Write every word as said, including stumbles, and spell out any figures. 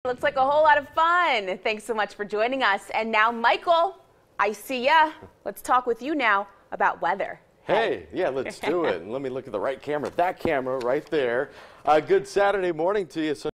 Looks like a whole lot of fun. Thanks so much for joining us. And now, Michael, I see ya. Let's talk with you now about weather. Hey, yeah, let's do it. And let me look at the right camera. That camera right there. Uh, good Saturday morning to you. So